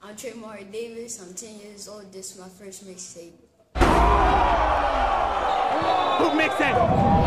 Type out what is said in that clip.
I'm Tremar Davis. I'm 10 years old. This is my first mixtape. Who mixed that?